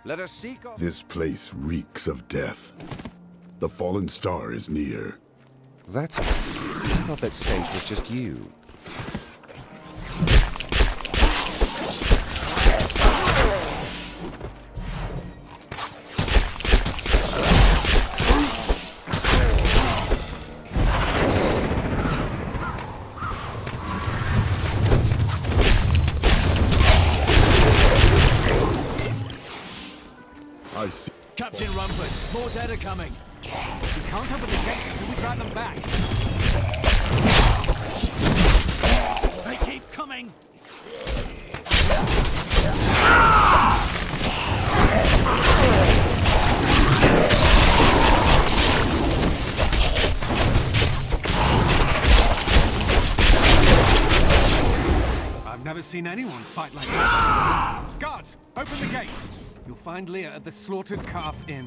Let us seek our... This place reeks of death. The fallen star is near. That's... I thought that stench was just you. I see. Captain Rumford, more dead are coming. We can't open the gates until we drive them back. They keep coming. I've never seen anyone fight like this. Guards, open the gate. You'll find Leah at the Slaughtered Calf Inn.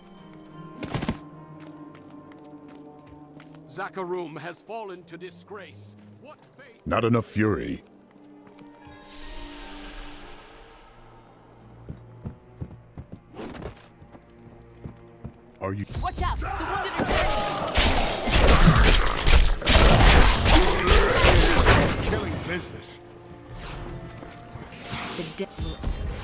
Zakarum has fallen to disgrace. What fate? Not enough fury. Are you... Watch out! The wounded are turning! Killing business. The devil.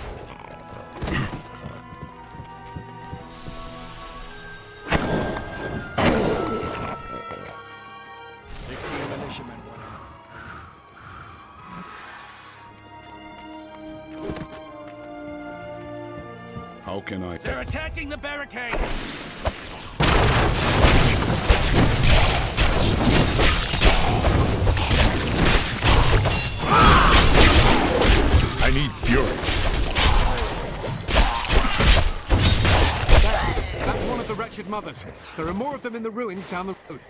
Militiamen went out. How can I... They're attacking the barricade! I need fury. That's one of the wretched mothers. There are more of them in the ruins down the road.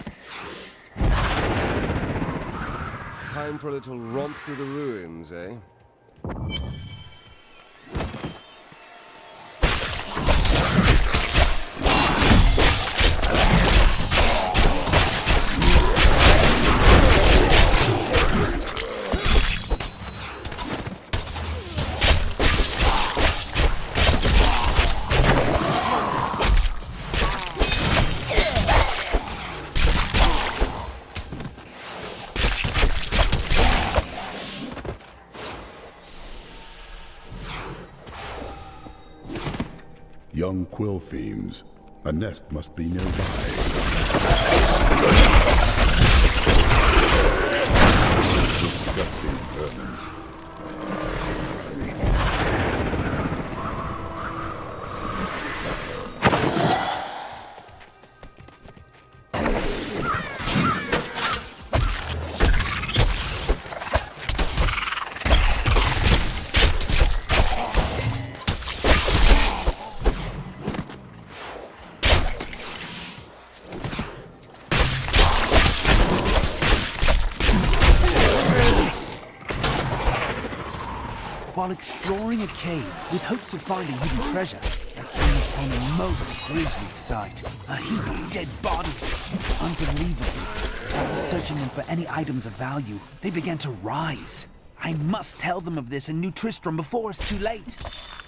Time for a little romp through the ruins, eh? Young quill fiends. A nest must be nearby. Disgusting vermin. While exploring a cave with hopes of finding hidden treasure, I came upon a most grisly sight. A heap of dead bodies. Unbelievable. As I was searching them for any items of value, they began to rise. I must tell them of this in New Tristram before it's too late.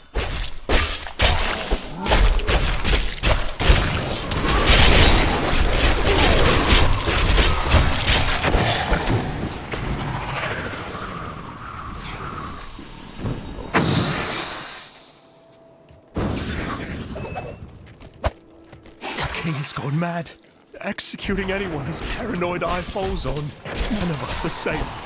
He's gone mad. Executing anyone his paranoid eye falls on. None of us are safe.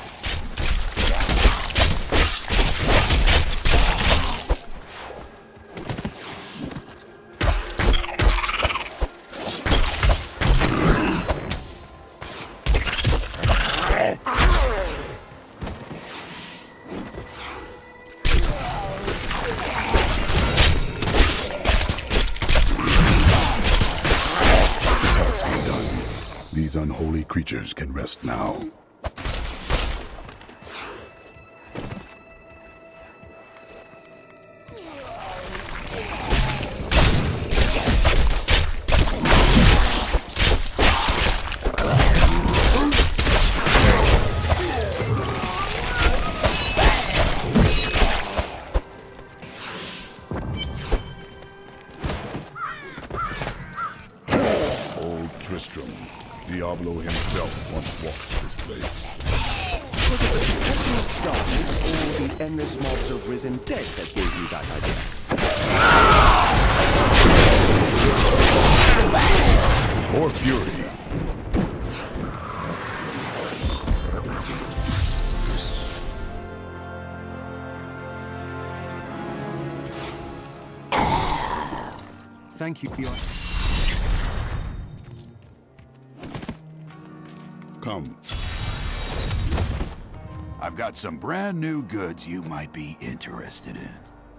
These unholy creatures can rest now. Diablo himself once walked this place. Was it the perpetual stars or the endless mobs of risen dead that gave you that idea? More fury. Thank you for your... Come. I've got some brand new goods you might be interested in.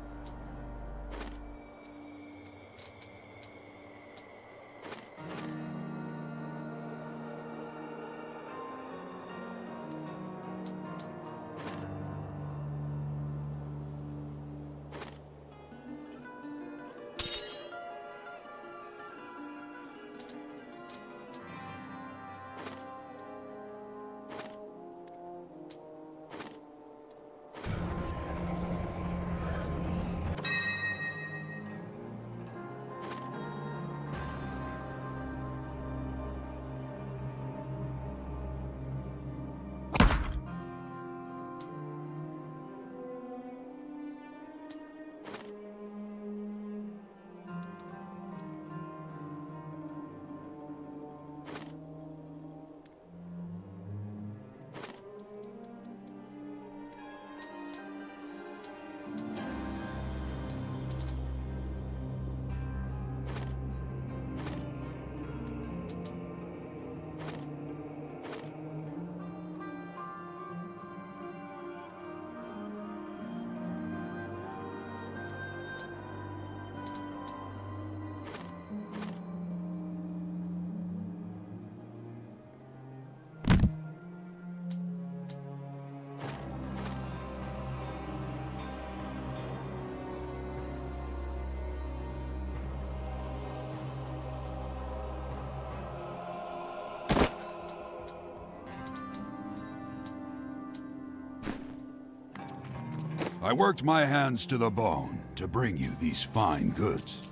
I worked my hands to the bone to bring you these fine goods.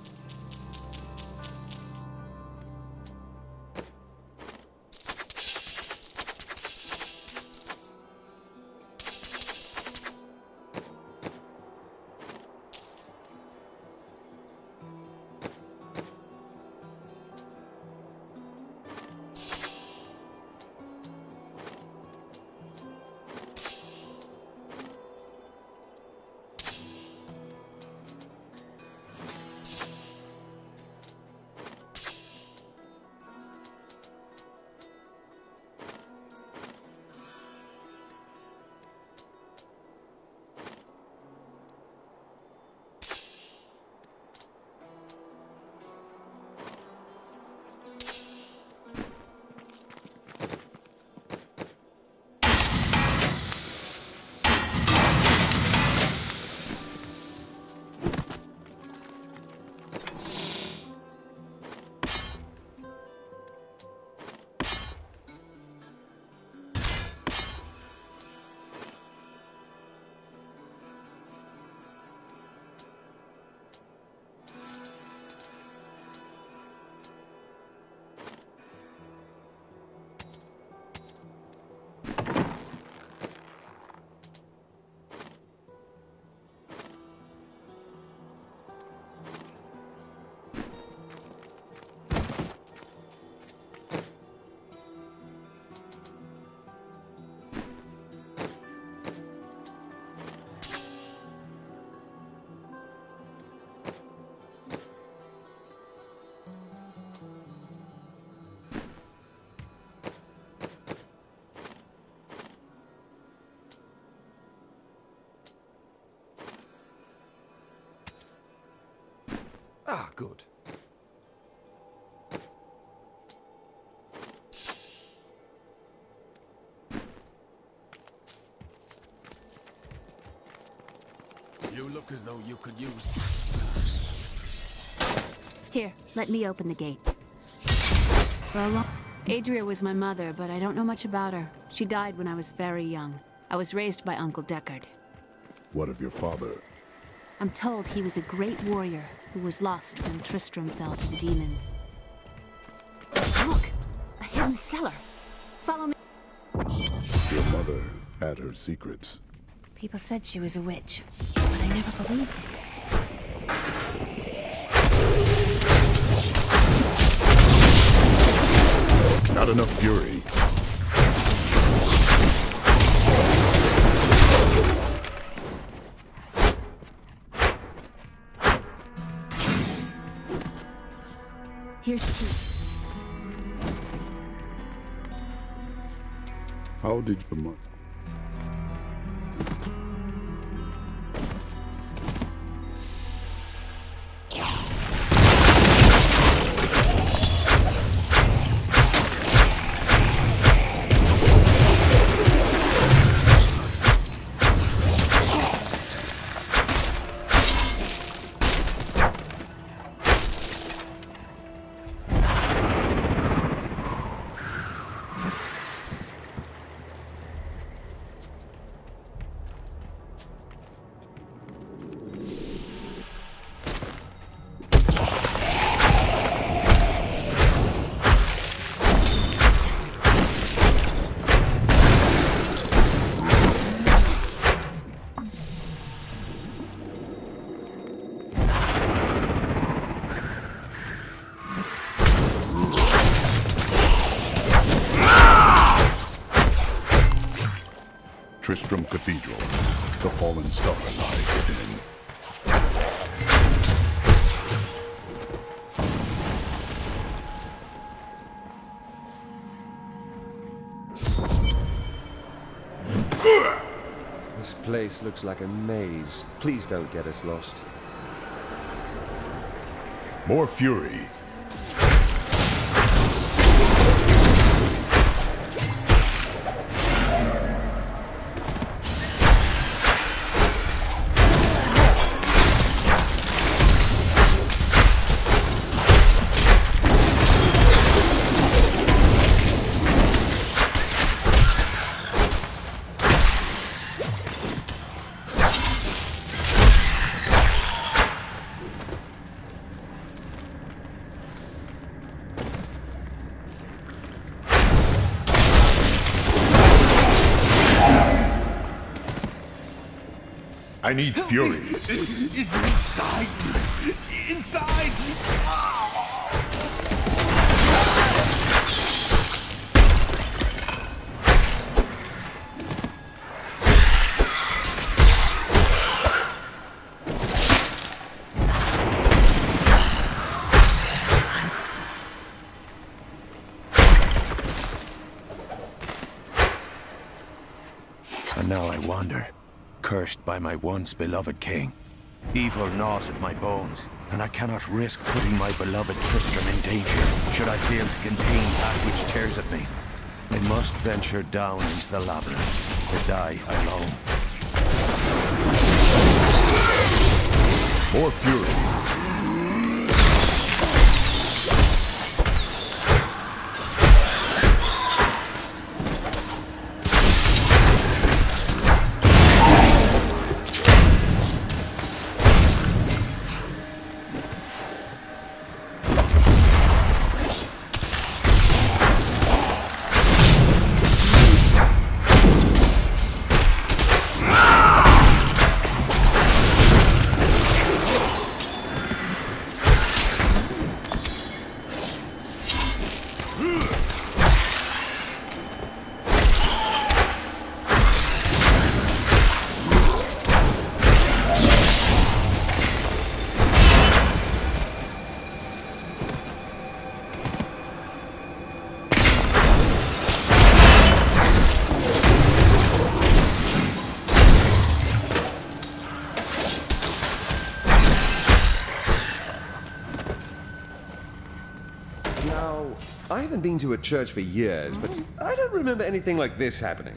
Ah, good. You look as though you could use... Here, let me open the gate. Well, Adria was my mother, but I don't know much about her. She died when I was very young. I was raised by Uncle Deckard. What of your father? I'm told he was a great warrior who was lost when Tristram fell to the demons. Look! A hidden in the cellar. Follow me. Your mother had her secrets. People said she was a witch, but I never believed it. Not enough fury. Here's the key. How did your mother... Tristram Cathedral. The fallen star lies within. This place looks like a maze. Please don't get us lost. More fury. I need fury. It's inside. Inside. And now I wander, cursed by my once beloved king. Evil gnaws at my bones, and I cannot risk putting my beloved Tristram in danger, should I fail to contain that which tears at me. I must venture down into the labyrinth, or die alone. More fury. Now, I haven't been to a church for years, but I don't remember anything like this happening.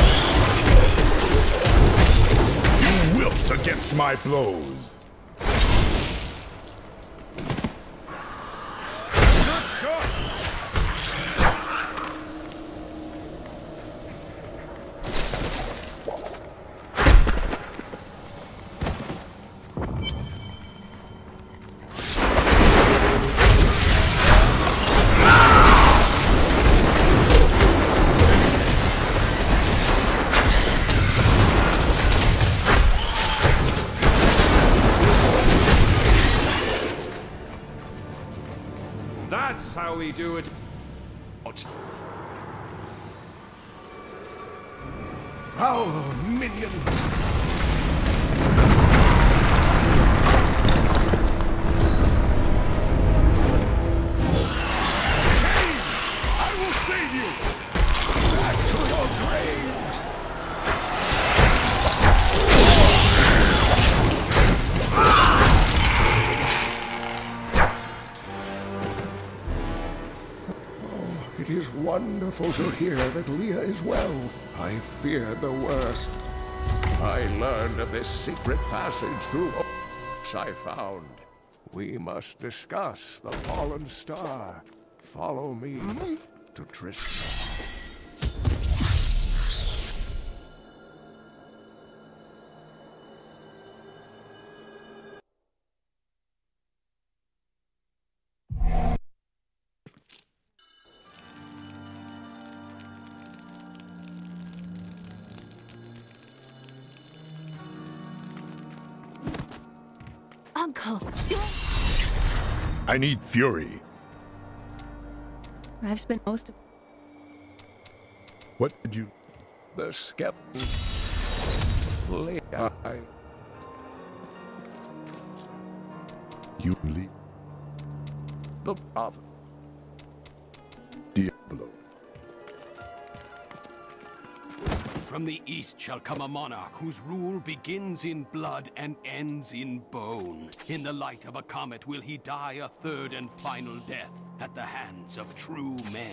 Against my blows. That's how we do it. Foul minion! I will save you! Back to your grave! It is wonderful to hear that Leah is well. I feared the worst. I learned of this secret passage through books I found. We must discuss the fallen star. Follow me to Tristram. Uncle! I need fury. I've spent most of... What did you... The skeleton. Leah, You leave the prophet. Diablo. From the east shall come a monarch whose rule begins in blood and ends in bone. In the light of a comet will he die a third and final death at the hands of true men.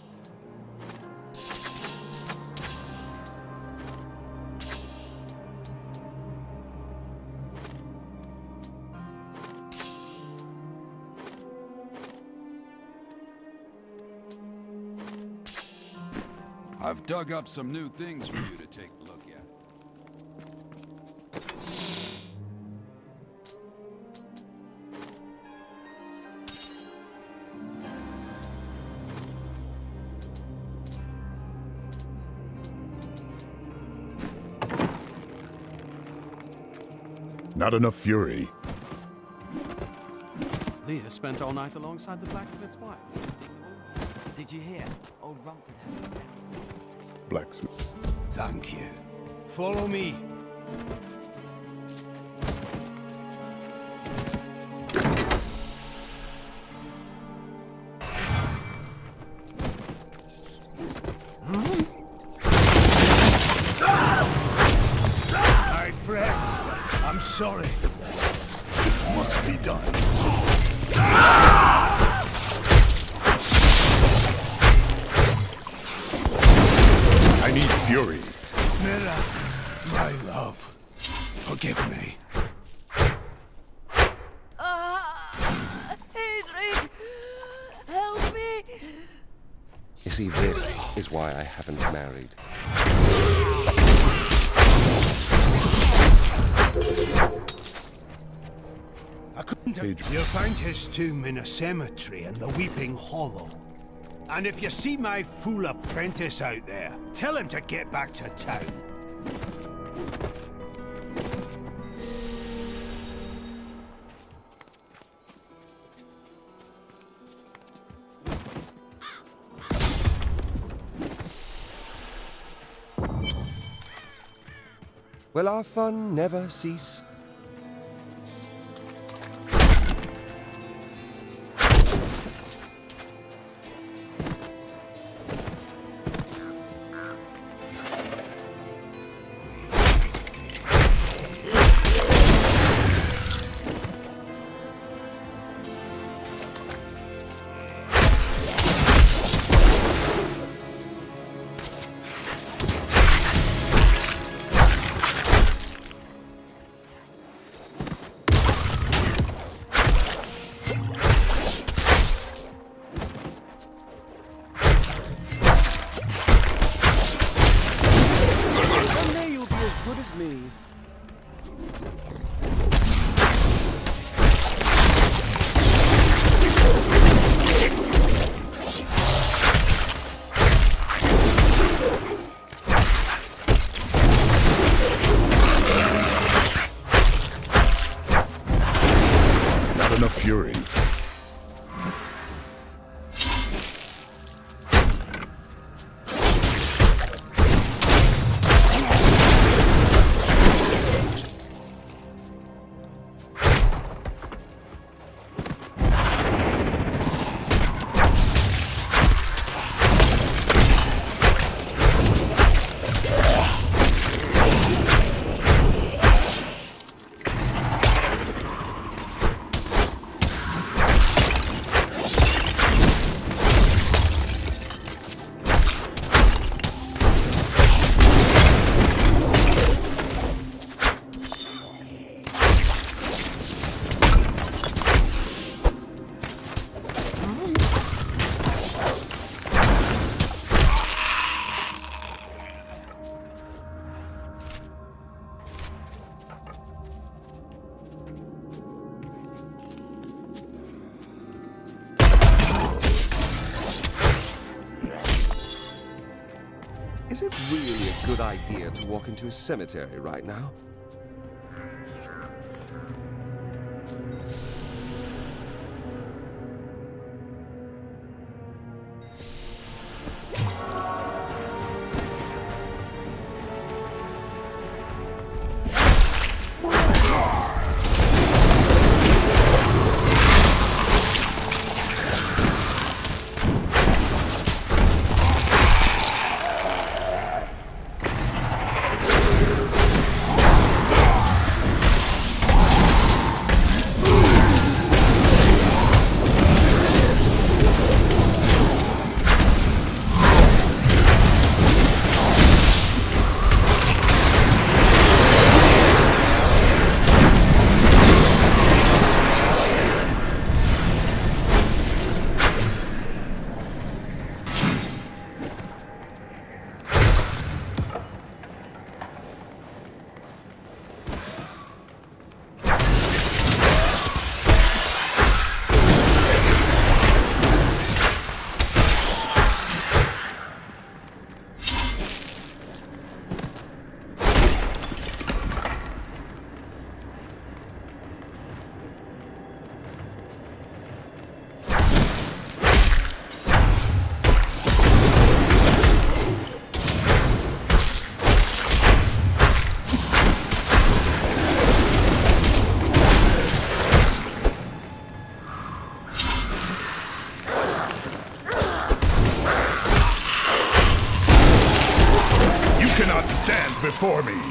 I've dug up some new things for you to take a look at. Not enough fury. Leah spent all night alongside the blacksmith's wife. Did you hear? Old Rumford has his death. Blacksmith. Thank you. Follow me. My friends, I'm sorry. This must be done. I need fury. Mira, my love, forgive me. Adrian, help me. You see, this is why I haven't married. I couldn't have... You'll find his tomb in a cemetery in the Weeping Hollow. And if you see my fool apprentice out there, tell him to get back to town. Will our fun never cease? Enough fury. Is it really a good idea to walk into a cemetery right now? Before me.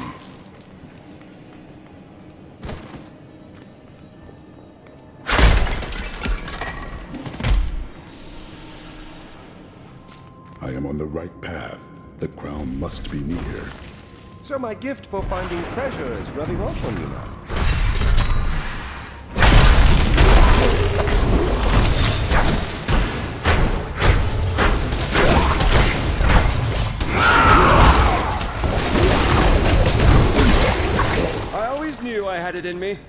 I am on the right path. The crown must be near. So my gift for finding treasure is rubbing off on you now. Knew I had it in me.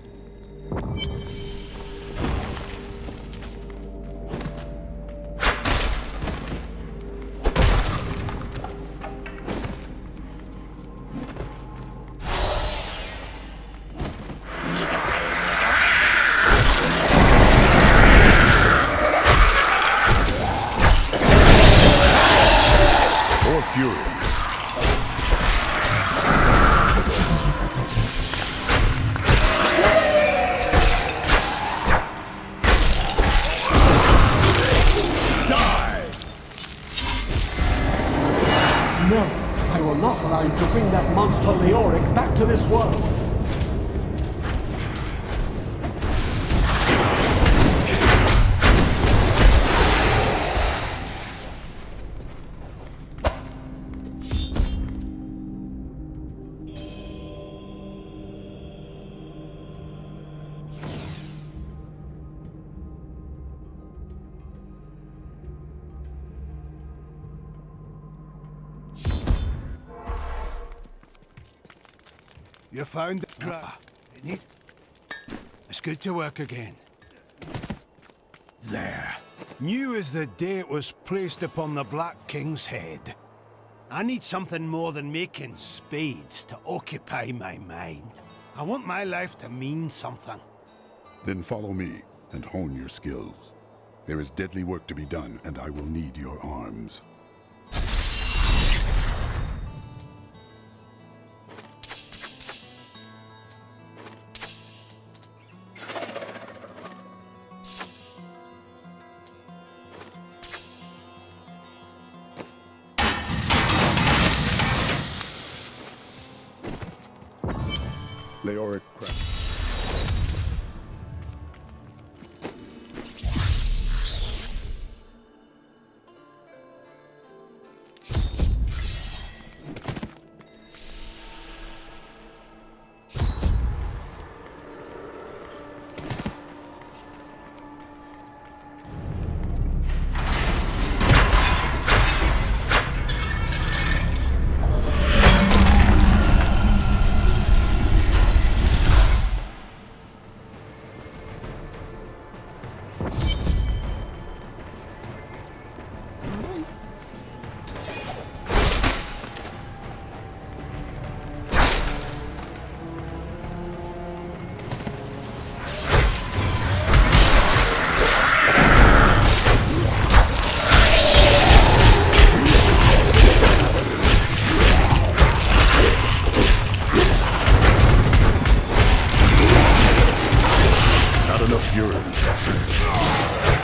Or fury. To bring that monster Leoric back to this world. You found the trap, didn't it? It's good to work again. There. New as the day it was placed upon the Black King's head. I need something more than making spades to occupy my mind. I want my life to mean something. Then follow me and hone your skills. There is deadly work to be done, and I will need your arms. Leoric craft. enough fury.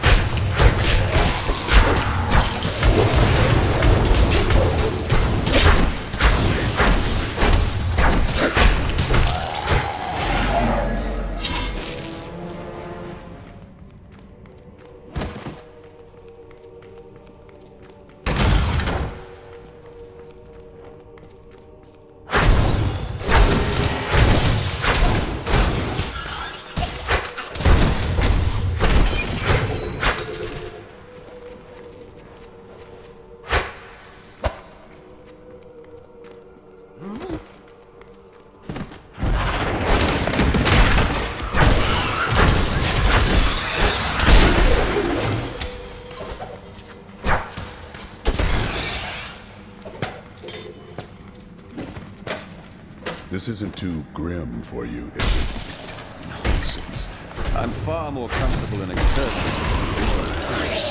This isn't too grim for you, is it? Nonsense. I'm far more comfortable in a curtain.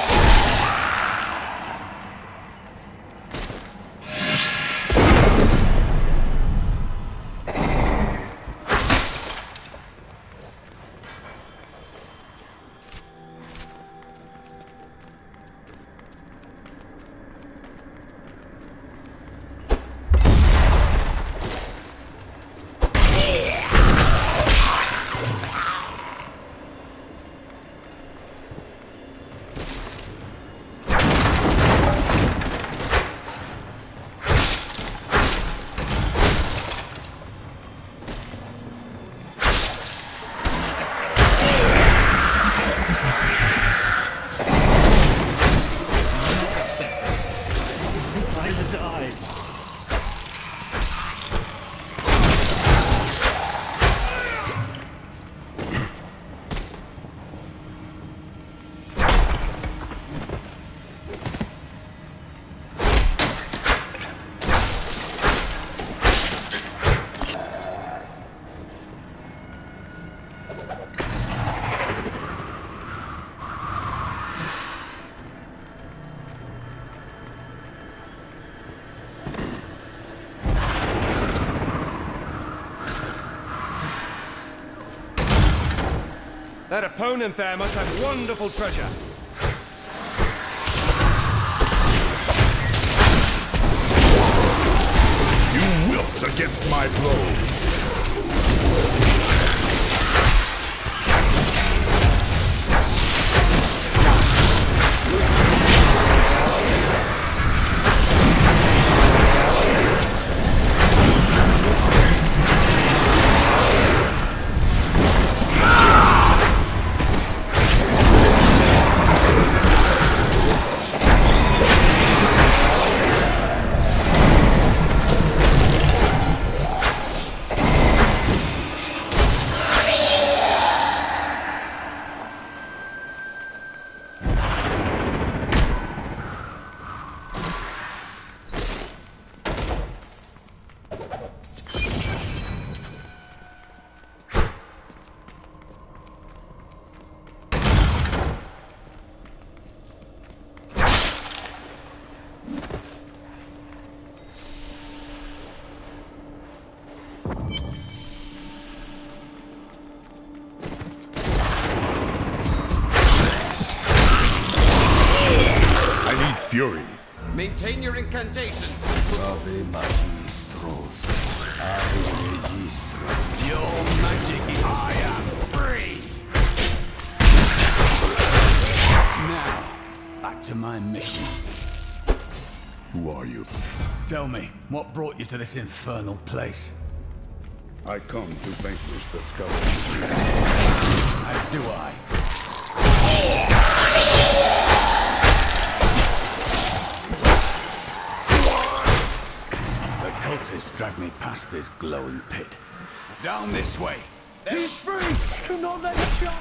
That opponent there must have wonderful treasure. You wilt against my blow. Fury. Maintain your incantations. Ave Magistros. Ave Magistros. Your magic is... I am free! Now, back to my mission. Who are you? Tell me, what brought you to this infernal place? I come to vanquish the Skeleton. As do I. The cultists dragged me past this glowing pit. Down this way. He's free! Do not let him go!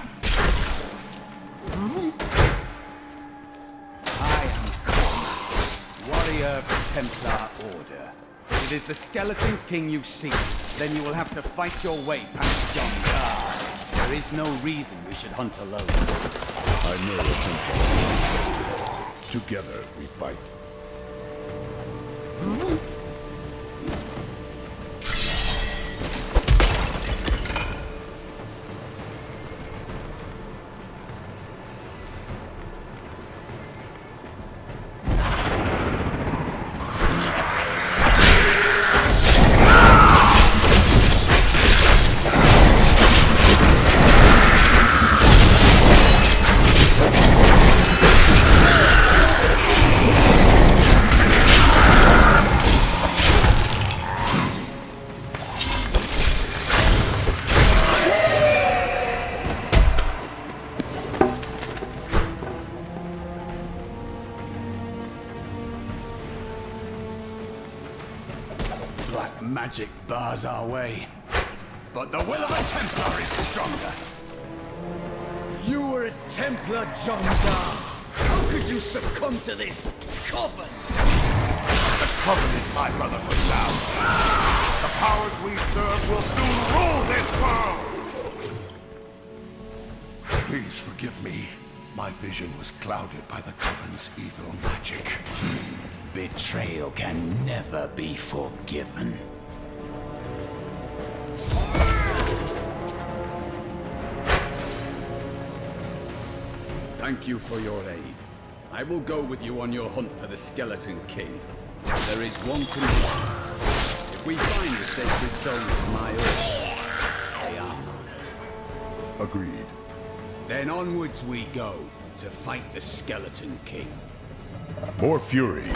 I am Kong, warrior of the Templar Order. If it is the Skeleton King you seek, then you will have to fight your way past John Carr. There is no reason we should hunt alone. I know a Templar. Together we fight. magic bars our way. But the will of a Templar is stronger. You were a Templar, John Dart. How could you succumb to this coven? The coven is my brotherhood now. The powers we serve will soon rule this world! Please forgive me. My vision was clouded by the coven's evil magic. Betrayal can never be forgiven. Thank you for your aid. I will go with you on your hunt for the Skeleton King. There is one condition. If we find the sacred stones of my oath, they are mine. Agreed. Then onwards we go to fight the Skeleton King. More fury.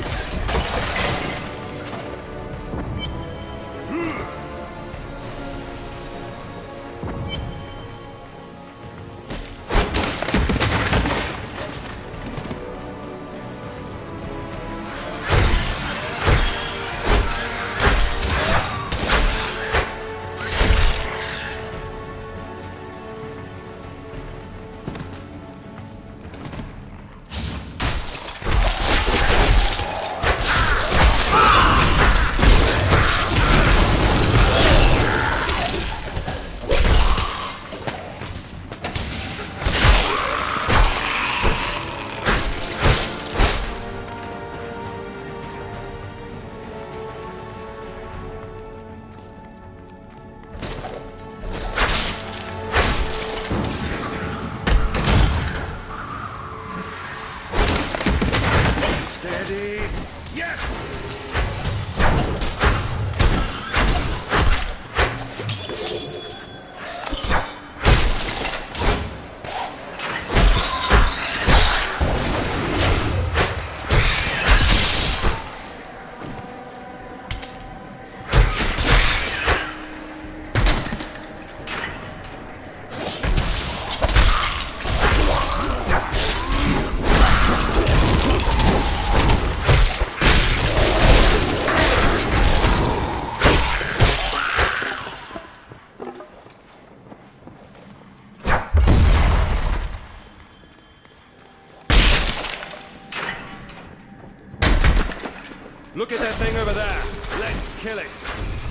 Look at that thing over there. Let's kill it.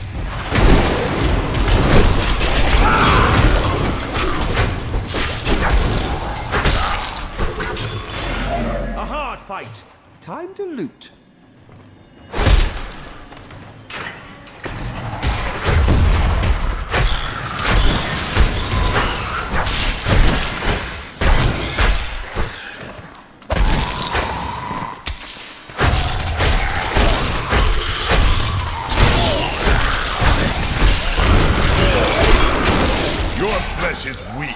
A hard fight. Time to loot. Is weak.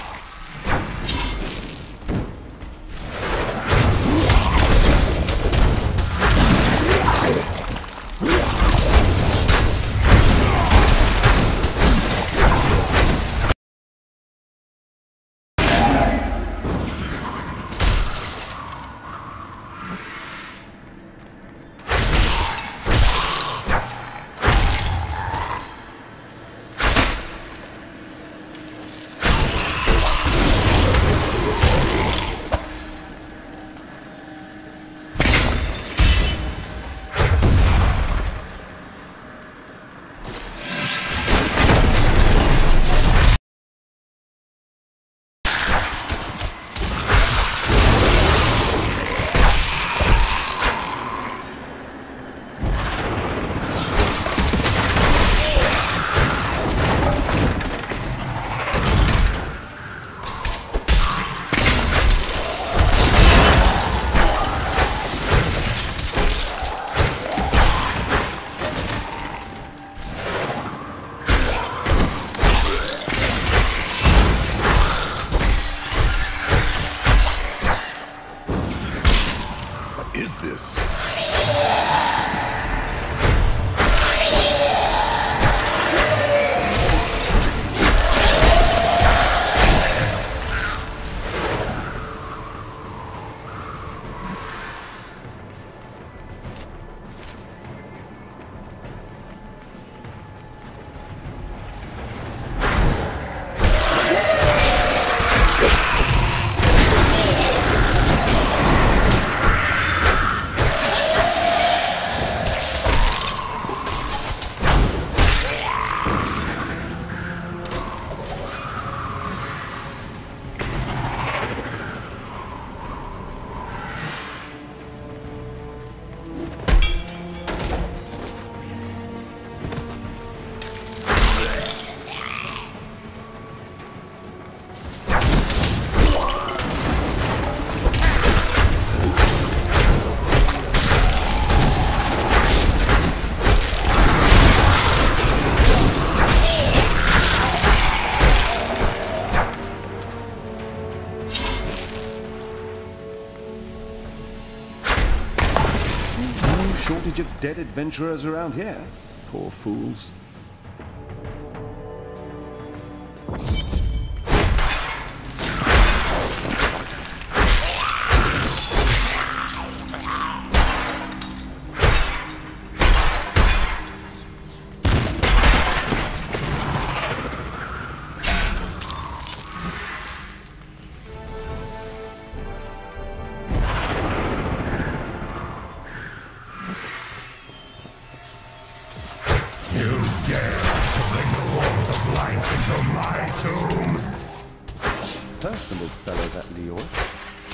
shortage of dead adventurers around here. Poor fools. Personable fellow, that Leoric.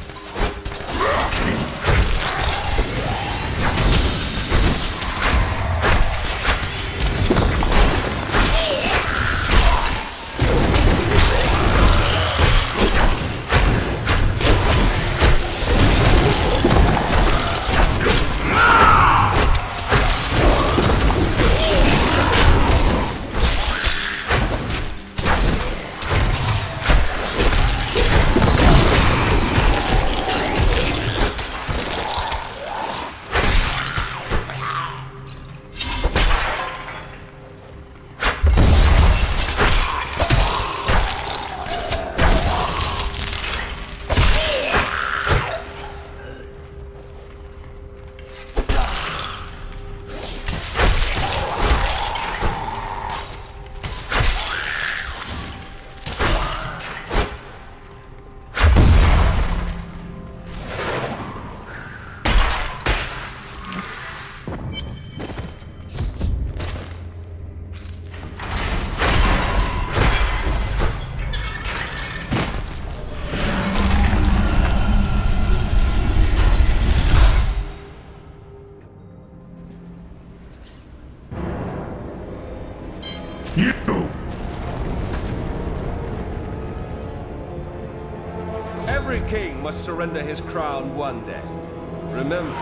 Every king must surrender his crown one day. Remember.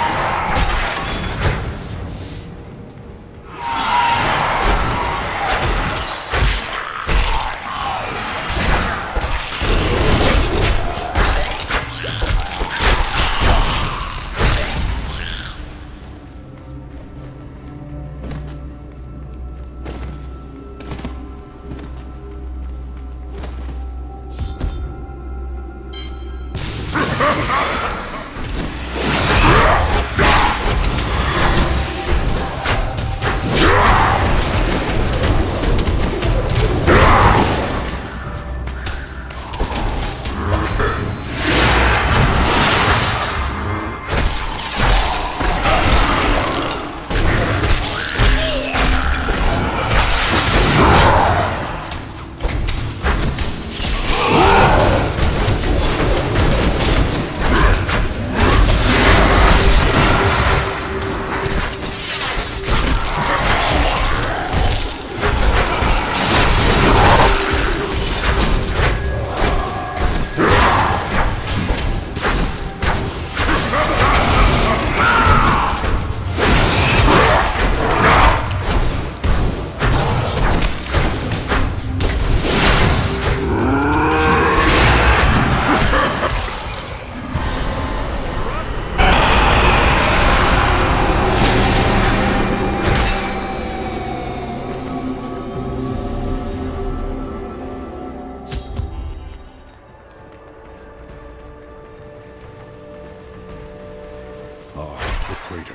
The crater.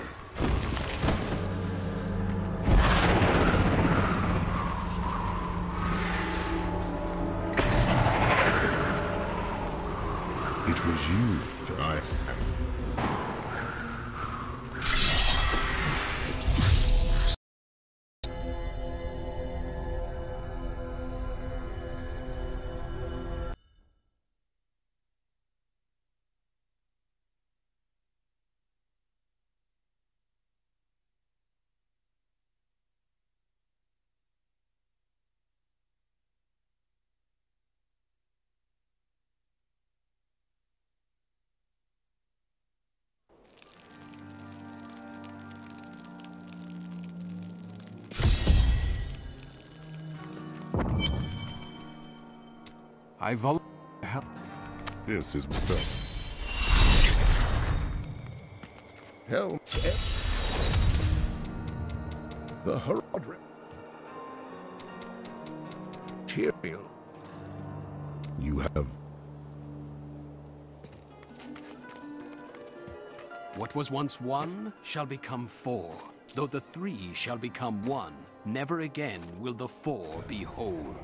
It was you that I... I volunteer to help. This is my best. Help. The Horadrim. Tyrael. You have... What was once one shall become four. Though the three shall become one, never again will the four be whole.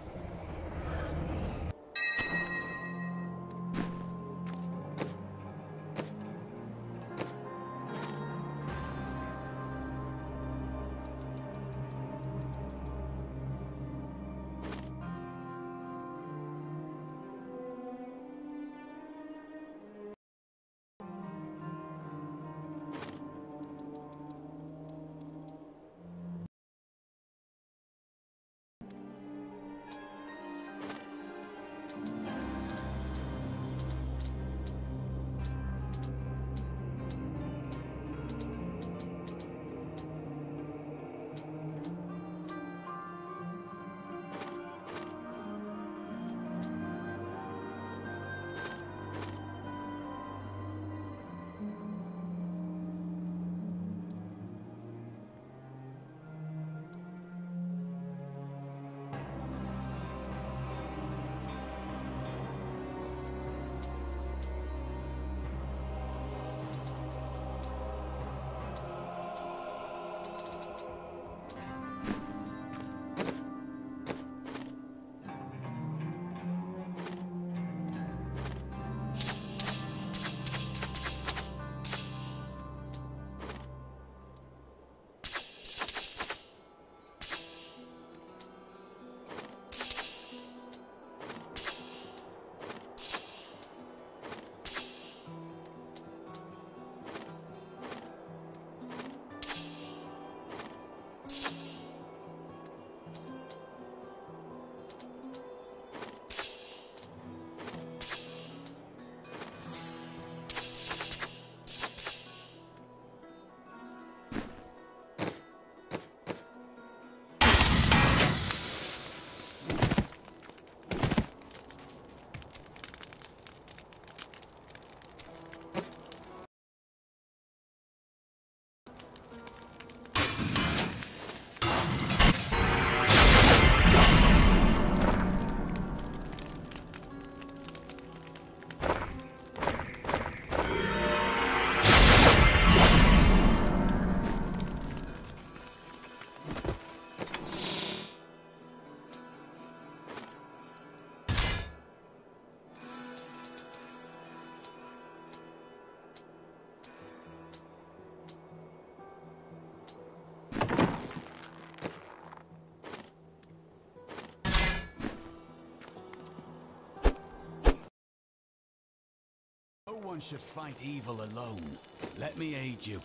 No one should fight evil alone. Let me aid you.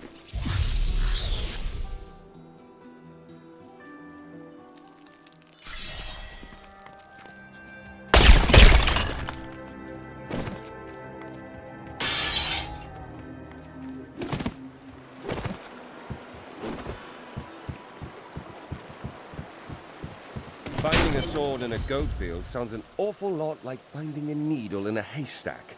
Finding a sword in a goat field sounds an awful lot like finding a needle in a haystack.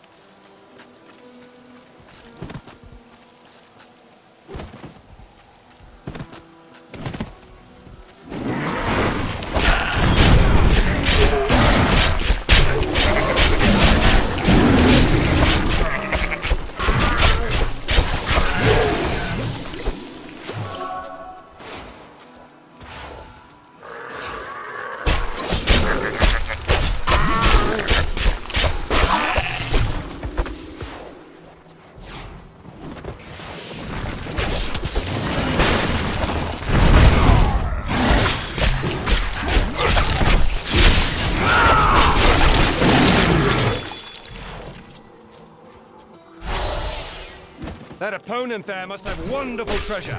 That opponent there must have wonderful treasure.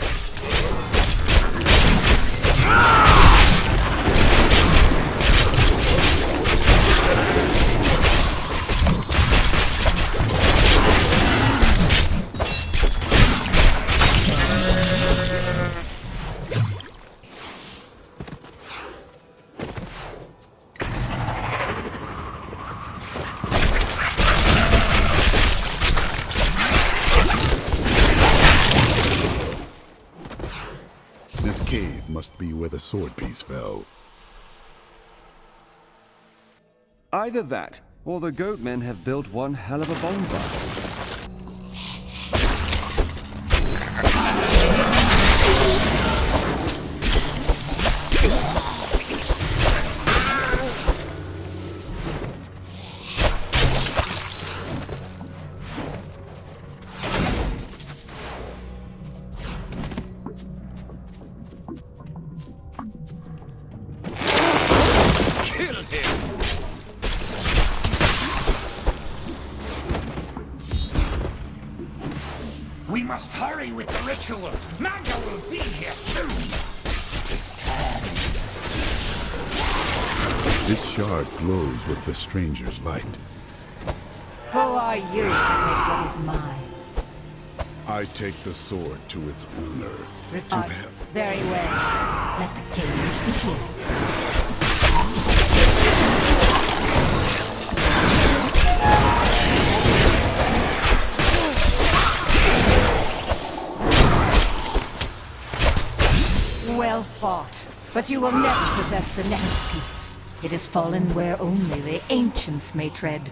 This cave cave must be where the sword piece fell. Either that, or the goatmen have built one hell of a bonfire. We must hurry with the ritual. Magda will be here soon. It's time. This shard glows with the stranger's light. Who are you to take what is mine? I take the sword to its owner. Return. Very well. Let the games begin. Well fought, but you will never possess the next piece. It has fallen where only the ancients may tread.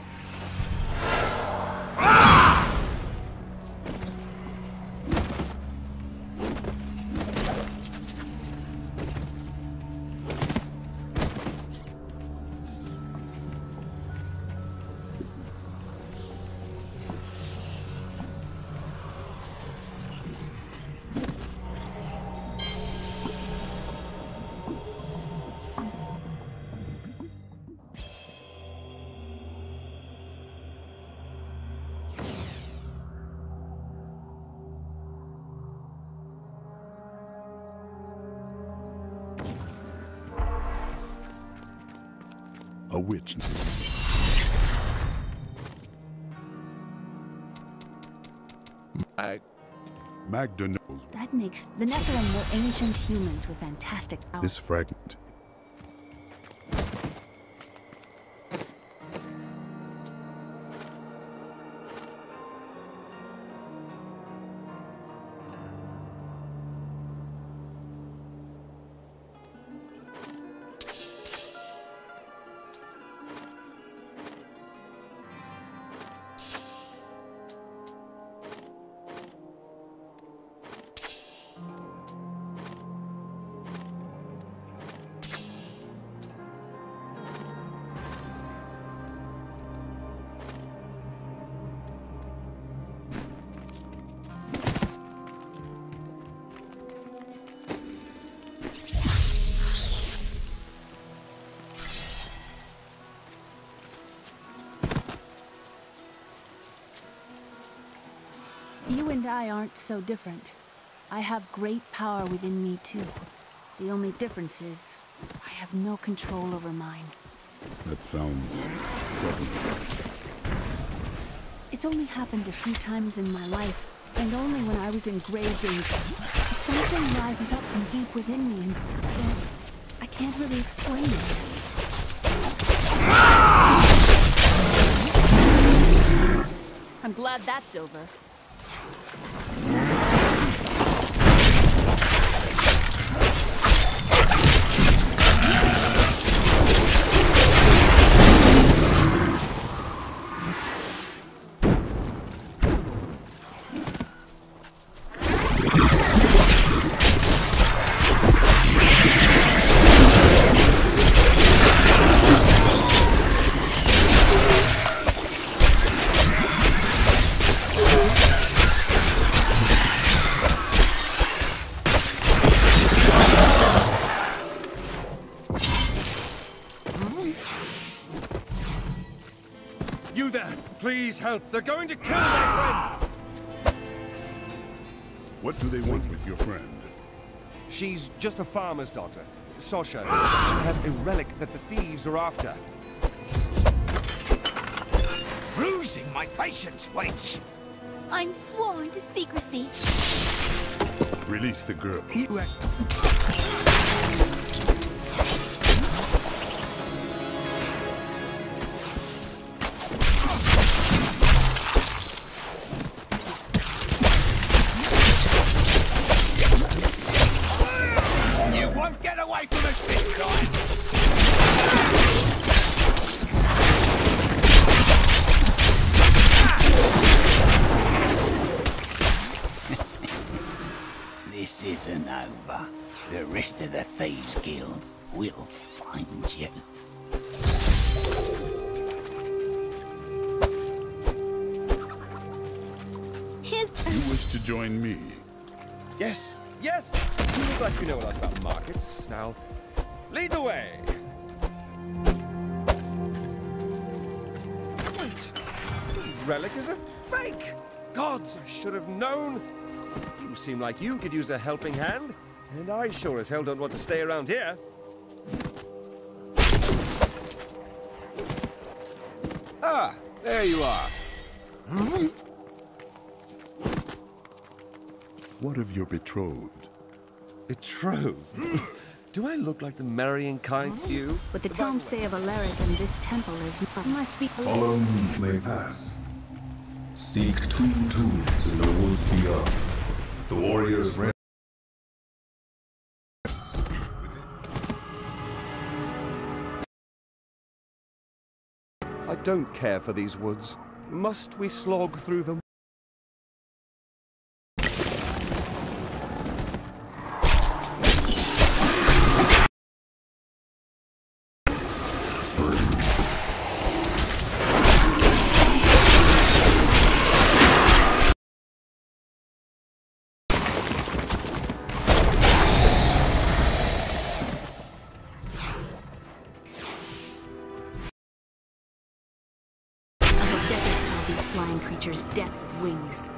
A witch. Magda knows. That makes the Nephilim were ancient humans with fantastic powers. This fragment. You and I aren't so different. I have great power within me too. The only difference is, I have no control over mine. That sounds troubling. It's only happened a few times in my life, and only when I was in grave danger. Something rises up from deep within me, and I can't really explain it. I'm glad that's over. You there! Please help! They're going to kill my friend! What do they want with your friend? She's just a farmer's daughter, Sasha. She has a relic that the thieves are after. Losing my patience, wench! I'm sworn to secrecy. Release the girl. You Casanova. The rest of the Thieves Guild will find you. You wish to join me? Yes, yes! You look like you know a lot about markets. Now, lead the way! Wait! The relic is a fake! Gods, I should have known! You seem like you could use a helping hand, and I sure as hell don't want to stay around here. Ah, there you are. What of your betrothed? Betrothed? Do I look like the marrying kind to you? What the tomes say of Alaric and this temple is must be. Follow me may pass. Seek two tombs in the woods beyond. The warriors ran. I don't care for these woods. Must we slog through them? Flying creatures' death wings.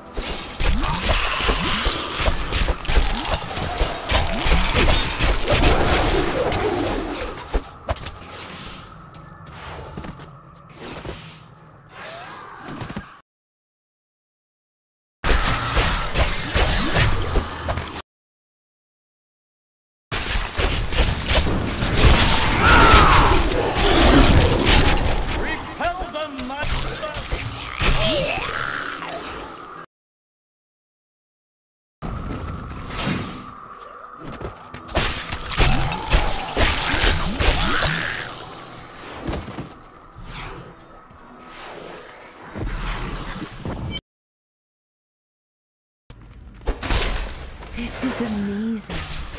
This is amazing.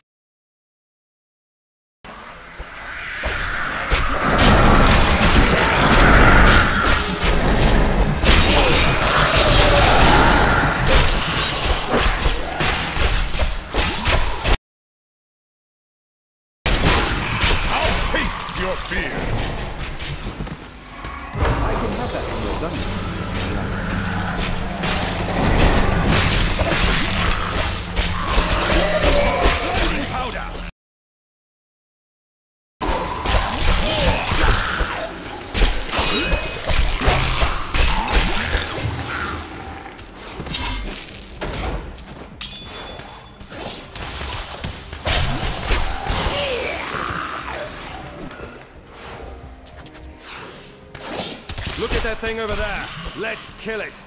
I'll taste your fear. I can have that when you're done. Look at that thing over there. Let's kill it.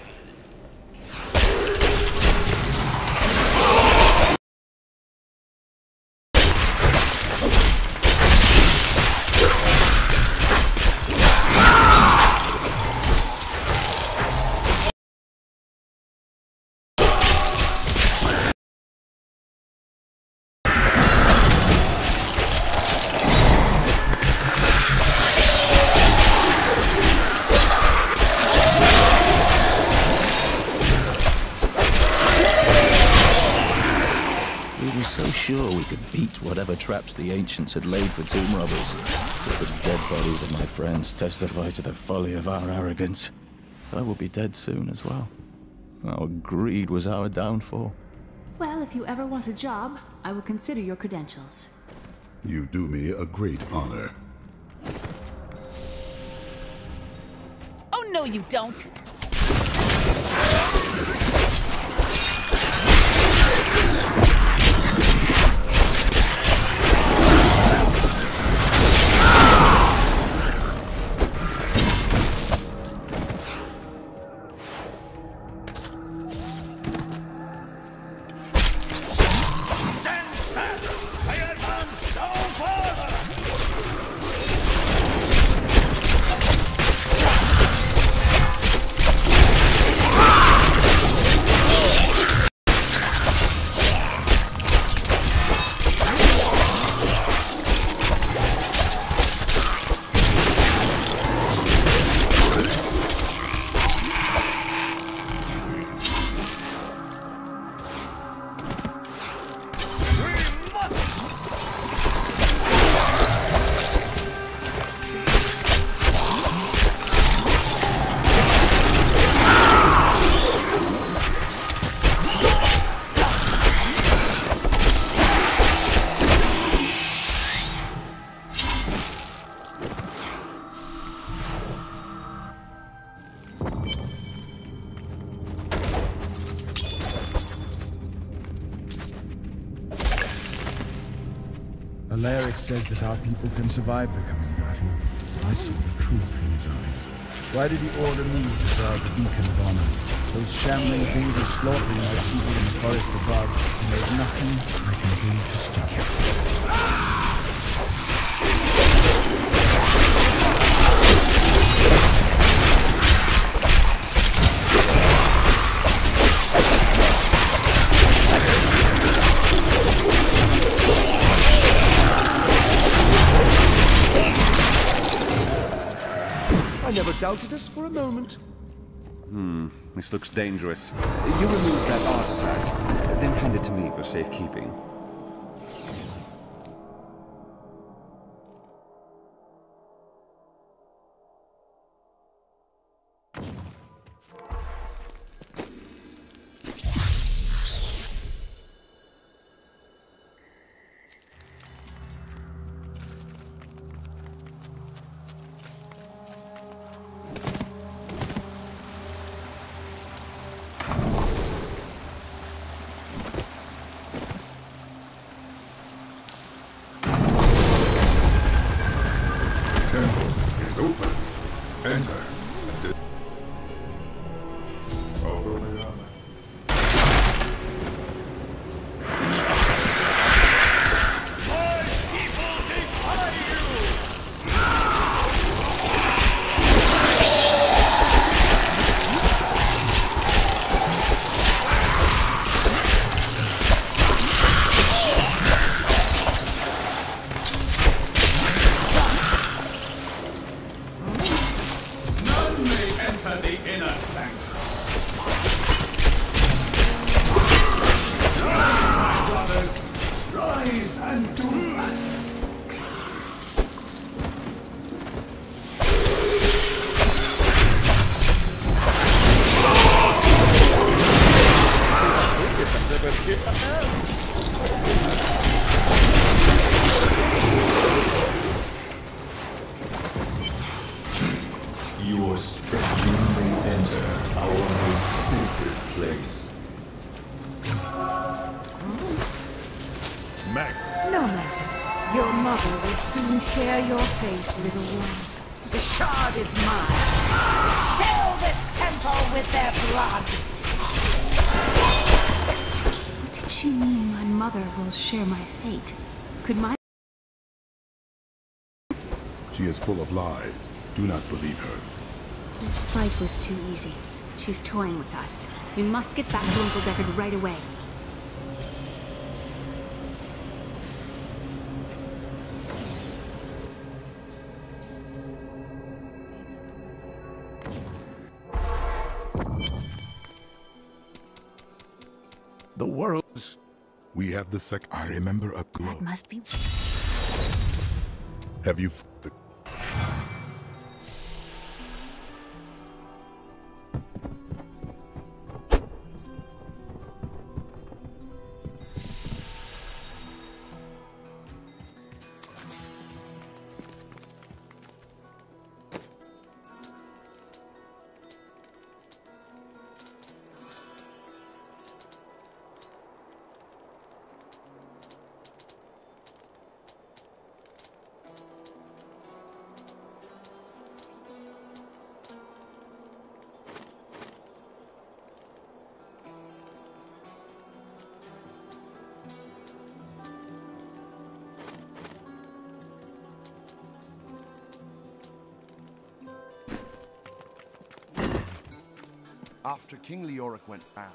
So sure we could beat whatever traps the ancients had laid for tomb robbers. But the dead bodies of my friends testify to the folly of our arrogance. I will be dead soon as well. Our greed was our downfall. Well, if you ever want a job, I will consider your credentials. You do me a great honor. Oh, no, you don't. Alaric says that our people can survive the coming battle. I saw the truth in his eyes. Why did he order me to guard the beacon of honor? Those shambling things are slaughtering our people in the forest above, and there's nothing I can do to stop it. I never doubted us for a moment. This looks dangerous. You remove that artifact, then hand it to me for safekeeping. Enter. Your strength may enter our most sacred place. No matter. Your mother will soon share your fate, little one. The shard is mine. Fill this temple with their blood! What did she mean my mother will share my fate? Could my... She is full of lies. Do not believe her. This fight was too easy. She's toying with us. We must get back to Uncle Deckard right away. The world's... We have the I remember a glow. That must be... Have you... After King Leoric went down,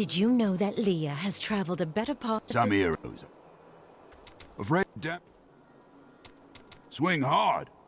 Did you know that Leah has traveled a better part? Some heroes. Afraid to swing hard.